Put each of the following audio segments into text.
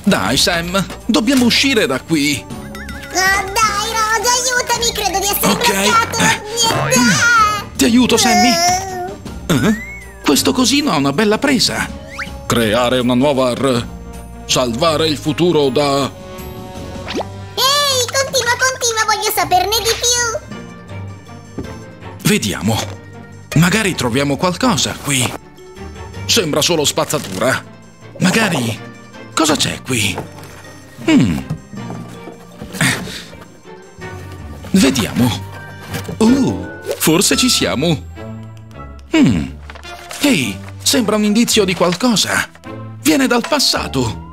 Dai, Sam, dobbiamo uscire da qui. Oh, dai, Rog, aiutami, credo di essere bloccato. Ti aiuto, Sammy. Questo cosino ha una bella presa. Creare una nuova salvare il futuro da... Ehi, continua, voglio saperne di più. Vediamo. Magari troviamo qualcosa qui. Sembra solo spazzatura. Magari... Cosa c'è qui? Vediamo. Forse ci siamo. Ehi, sembra un indizio di qualcosa. Viene dal passato.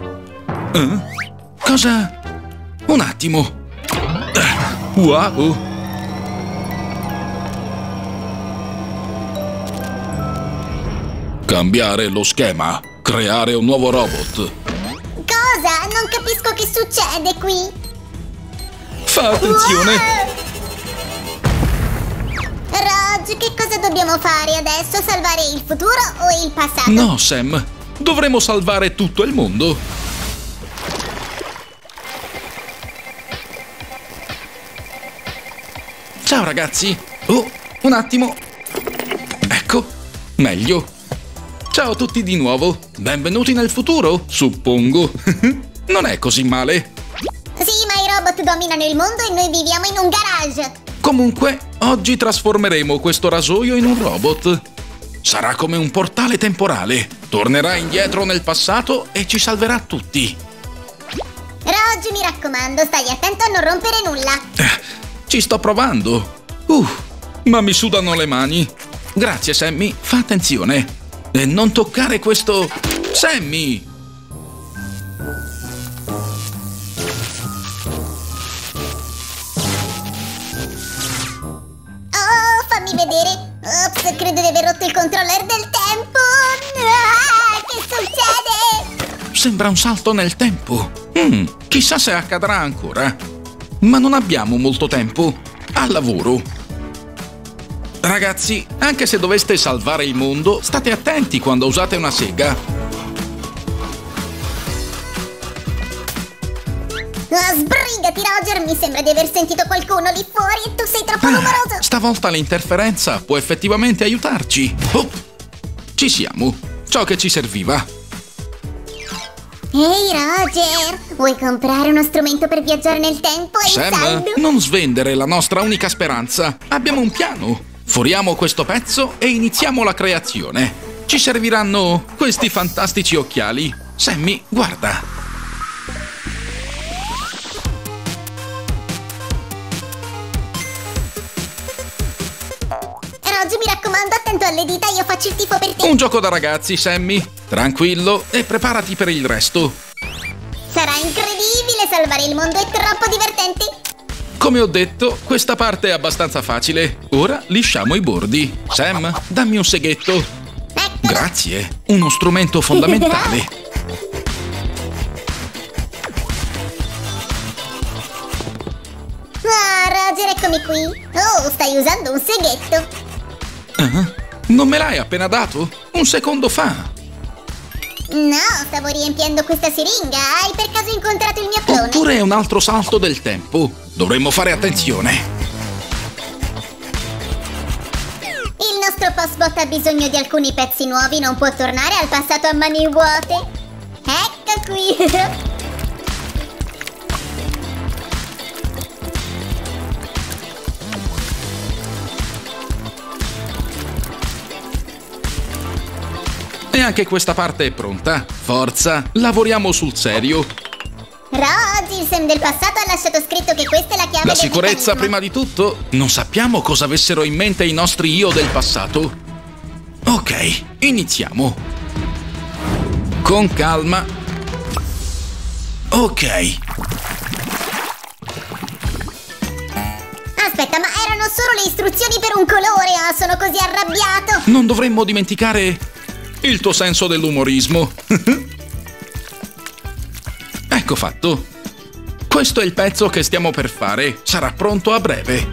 Cosa? Un attimo. Wow. Cambiare lo schema. Creare un nuovo robot. Cosa? Non capisco che succede qui. Fa attenzione. Rog, che cosa dobbiamo fare adesso? Salvare il futuro o il passato? No, Sam. Dovremo salvare tutto il mondo. Ciao, ragazzi. Oh, un attimo. Ecco, meglio. Ciao a tutti di nuovo. Benvenuti nel futuro, suppongo. Non è così male. Sì, ma i robot dominano il mondo e noi viviamo in un garage. Comunque, oggi trasformeremo questo rasoio in un robot. Sarà come un portale temporale. Tornerà indietro nel passato e ci salverà tutti. Rog, mi raccomando, stai attento a non rompere nulla. Ci sto provando. Ma mi sudano le mani. Grazie, Sammy. Fa attenzione. E non toccare questo... Sammy! Oh, fammi vedere. Ops, credo di aver rotto il controller del tempo. Che succede? Sembra un salto nel tempo. Chissà se accadrà ancora. Ma non abbiamo molto tempo. Al lavoro. Ragazzi, anche se doveste salvare il mondo, state attenti quando usate una sega. Sbrigati, Roger, mi sembra di aver sentito qualcuno lì fuori e tu sei troppo rumoroso. Stavolta l'interferenza può effettivamente aiutarci. Ci siamo. Ciò che ci serviva. Ehi, Roger, vuoi comprare uno strumento per viaggiare nel tempo? Sam, non svendere la nostra unica speranza. Abbiamo un piano. Foriamo questo pezzo e iniziamo la creazione. Ci serviranno questi fantastici occhiali. Sammy, guarda. Roger, mi raccomando, attento alle dita, io faccio il tifo per te. Un gioco da ragazzi, Sammy. Tranquillo e preparati per il resto. Sarà incredibile, salvare il mondo è troppo divertente. Come ho detto, questa parte è abbastanza facile. Ora lisciamo i bordi. Sam, dammi un seghetto. Ecco. Grazie, uno strumento fondamentale. Roger, eccomi qui. Oh, stai usando un seghetto. Non me l'hai appena dato? Un secondo fa. No, stavo riempiendo questa siringa. Hai per caso incontrato il mio clone? Oppure è un altro salto del tempo. Dovremmo fare attenzione. Il nostro postbot ha bisogno di alcuni pezzi nuovi. Non può tornare al passato a mani vuote. Ecco qui. E anche questa parte è pronta. Forza, lavoriamo sul serio. Rog, il Sam del passato ha lasciato scritto che questa è la chiave La del sicurezza meccanismo. prima di tutto. Non sappiamo cosa avessero in mente i nostri io del passato. Ok, iniziamo. Con calma. Ok. Aspetta, ma erano solo le istruzioni per un colore. Ah, sono così arrabbiato. Non dovremmo dimenticare il tuo senso dell'umorismo. Ecco fatto. Questo è il pezzo che stiamo per fare. Sarà pronto a breve.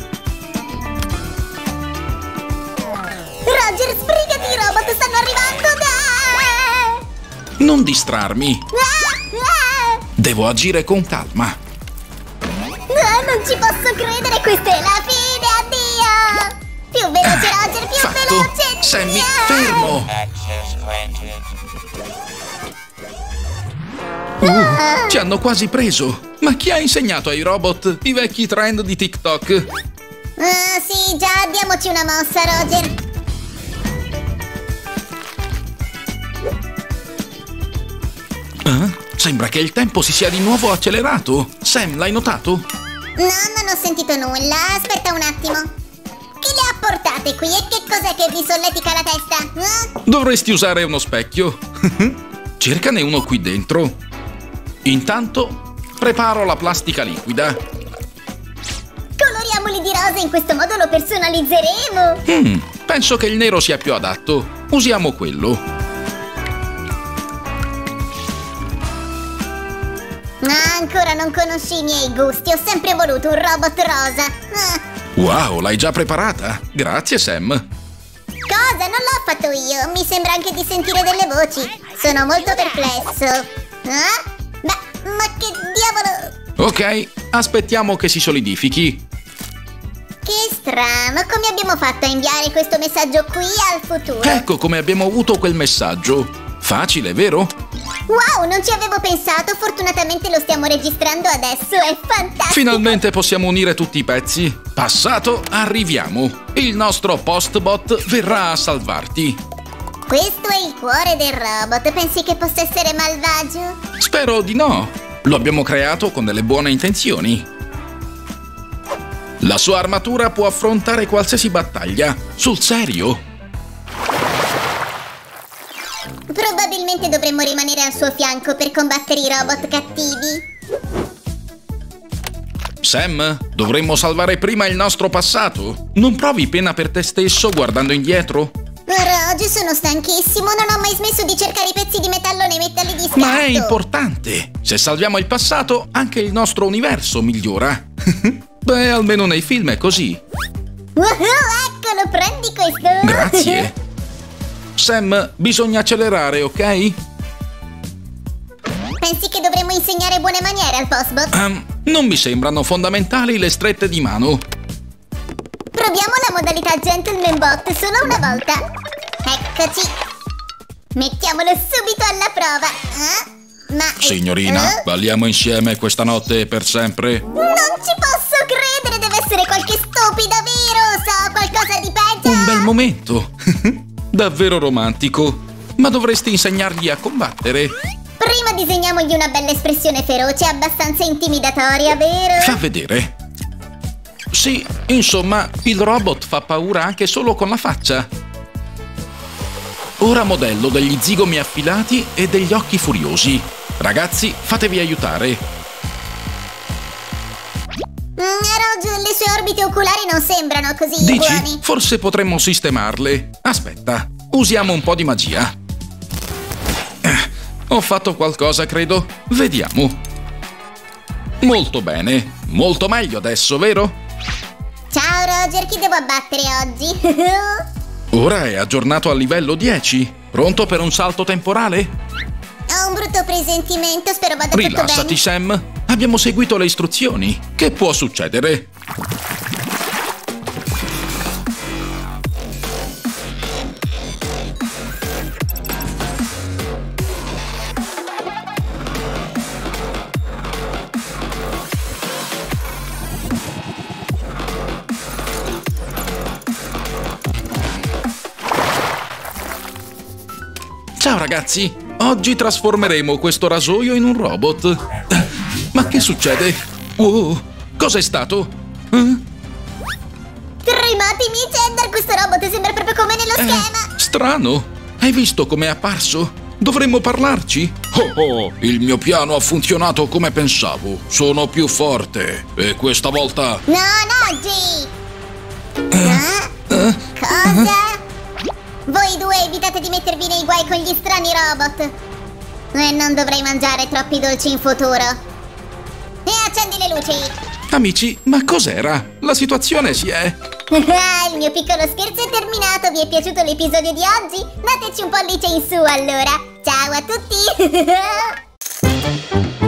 Roger, sbrigati, i robot stanno arrivando. Non distrarmi. Devo agire con calma. Non ci posso credere, questa è la fine, addio! Più veloce, Roger, più Fatto. veloce! Sammy, fermo! Ci hanno quasi preso. Ma chi ha insegnato ai robot i vecchi trend di TikTok? Sì, già, diamoci una mossa, Roger. Sembra che il tempo si sia di nuovo accelerato. Sam, l'hai notato? No, non ho sentito nulla. Aspetta un attimo. Chi le ha portate qui e che cos'è che vi solletica la testa? Dovresti usare uno specchio. Cercane uno qui dentro. Intanto, preparo la plastica liquida. Coloriamoli di rosa, in questo modo lo personalizzeremo. Penso che il nero sia più adatto. Usiamo quello. Ancora non conosci i miei gusti. Ho sempre voluto un robot rosa. Wow, l'hai già preparata? Grazie, Sam. Cosa? Non l'ho fatto io. Mi sembra anche di sentire delle voci. Sono molto perplesso. Ma che diavolo? Ok, aspettiamo che si solidifichi. Che strano. Come abbiamo fatto a inviare questo messaggio qui al futuro? Ecco come abbiamo avuto quel messaggio. Facile, vero? Wow, non ci avevo pensato. Fortunatamente lo stiamo registrando adesso. È fantastico. Finalmente possiamo unire tutti i pezzi. Passato, arriviamo. Il nostro postbot verrà a salvarti. Questo è il cuore del robot. Pensi che possa essere malvagio? Spero di no. Lo abbiamo creato con delle buone intenzioni. La sua armatura può affrontare qualsiasi battaglia. Sul serio? Probabilmente dovremmo rimanere al suo fianco per combattere i robot cattivi. Sam, dovremmo salvare prima il nostro passato. Non provi pena per te stesso guardando indietro? Oggi sono stanchissimo, non ho mai smesso di cercare i pezzi di metallo nei metalli di scarto. Ma è importante. Se salviamo il passato, anche il nostro universo migliora. Beh, almeno nei film è così. Eccolo, prendi questo. Grazie. Sam, bisogna accelerare, ok? Pensi che dovremmo insegnare buone maniere al postbot? Non mi sembrano fondamentali le strette di mano. Proviamo la modalità Gentleman Bot solo una volta. Eccoci. Mettiamolo subito alla prova. Signorina, balliamo insieme questa notte e per sempre? Non ci posso credere, deve essere qualche stupida, vero? So qualcosa di peggio. Un bel momento. Davvero romantico. Ma dovresti insegnargli a combattere. Prima disegniamogli una bella espressione feroce, abbastanza intimidatoria, vero? Fa vedere. Sì, insomma, il robot fa paura anche solo con la faccia. Ora modello degli zigomi affilati e degli occhi furiosi. Ragazzi, fatevi aiutare. Roger, le sue orbite oculari non sembrano così Dici? buone. Forse potremmo sistemarle. Aspetta, usiamo un po' di magia. Ho fatto qualcosa, credo. Vediamo. Molto bene. Molto meglio adesso, vero? Ciao Roger, chi devo abbattere oggi? Ora è aggiornato al livello 10. Pronto per un salto temporale? Ho un brutto presentimento, spero vada tutto bene. Rilassati, Sam. Abbiamo seguito le istruzioni. Che può succedere? Ciao ragazzi, oggi trasformeremo questo rasoio in un robot. Ma che succede? Oh, cos'è stato? Tremati, miei Cheddar, questo robot sembra proprio come nello schema. Strano. Hai visto com'è apparso? Dovremmo parlarci? Oh, il mio piano ha funzionato come pensavo. Sono più forte. E questa volta... No, Noggi! Cosa? Voi due evitate di mettervi nei guai con gli strani robot. E non dovrei mangiare troppi dolci in futuro. E accendi le luci. Amici, ma cos'era? La situazione si è... Il mio piccolo scherzo è terminato. Vi è piaciuto l'episodio di oggi? Dateci un pollice in su allora. Ciao a tutti.